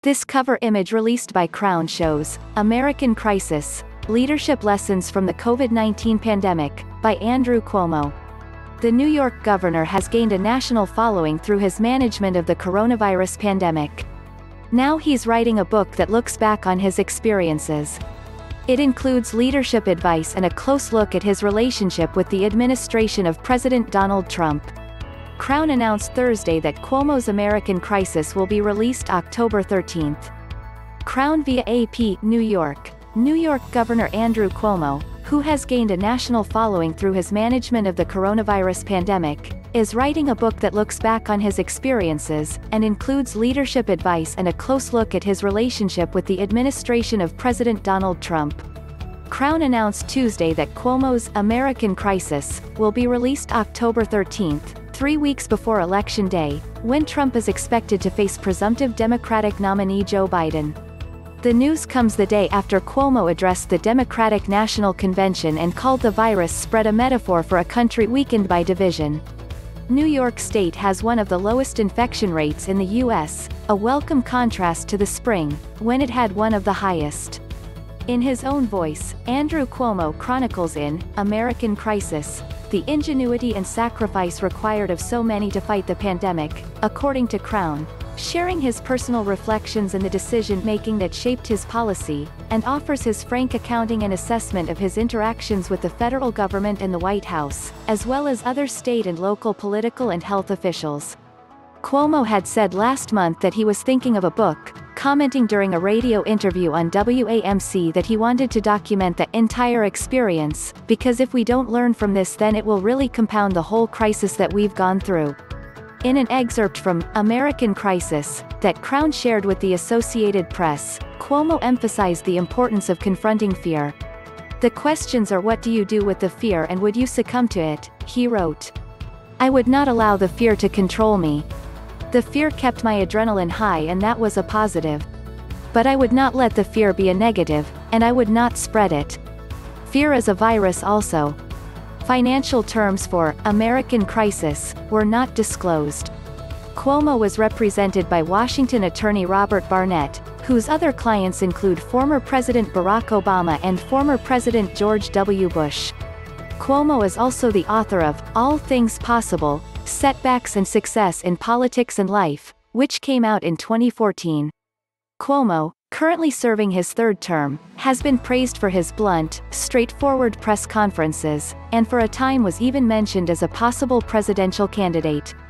This cover image released by Crown shows American Crisis: Leadership Lessons from the COVID-19 Pandemic, by Andrew Cuomo. The New York governor has gained a national following through his management of the coronavirus pandemic. Now he's writing a book that looks back on his experiences. It includes leadership advice and a close look at his relationship with the administration of President Donald Trump. Crown announced Thursday that Cuomo's American Crisis will be released October 13th. Crown via AP, New York. New York Governor Andrew Cuomo, who has gained a national following through his management of the coronavirus pandemic, is writing a book that looks back on his experiences, and includes leadership advice and a close look at his relationship with the administration of President Donald Trump. Crown announced Tuesday that Cuomo's American Crisis will be released October 13th, 3 weeks before Election Day, when Trump is expected to face presumptive Democratic nominee Joe Biden. The news comes the day after Cuomo addressed the Democratic National Convention and called the virus spread a metaphor for a country weakened by division. New York State has one of the lowest infection rates in the U.S., a welcome contrast to the spring, when it had one of the highest. In his own voice, Andrew Cuomo chronicles in American Crisis the ingenuity and sacrifice required of so many to fight the pandemic, according to Crown, sharing his personal reflections and the decision-making that shaped his policy, and offers his frank accounting and assessment of his interactions with the federal government and the White House, as well as other state and local political and health officials. Cuomo had said last month that he was thinking of a book, commenting during a radio interview on WAMC that he wanted to document the entire experience, because if we don't learn from this then it will really compound the whole crisis that we've gone through. In an excerpt from American Crisis that Crown shared with the Associated Press, Cuomo emphasized the importance of confronting fear. The questions are, what do you do with the fear and would you succumb to it, he wrote. I would not allow the fear to control me. The fear kept my adrenaline high and that was a positive. But I would not let the fear be a negative, and I would not spread it. Fear is a virus also. Financial terms for American Crisis were not disclosed. Cuomo was represented by Washington attorney Robert Barnett, whose other clients include former President Barack Obama and former President George W. Bush. Cuomo is also the author of All Things Possible: Setbacks and Success in Politics and Life, which came out in 2014. Cuomo, currently serving his third term, has been praised for his blunt, straightforward press conferences, and for a time was even mentioned as a possible presidential candidate.